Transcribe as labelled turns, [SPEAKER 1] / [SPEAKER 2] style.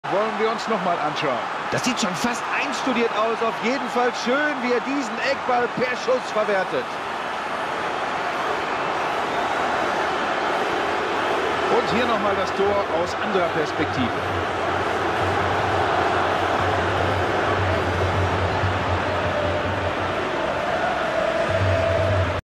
[SPEAKER 1] Wollen wir uns noch mal anschauen.
[SPEAKER 2] Das sieht schon fast einstudiert aus. Auf jeden Fall schön, wie er diesen Eckball per Schuss verwertet.
[SPEAKER 1] Und hier noch mal das Tor aus anderer Perspektive.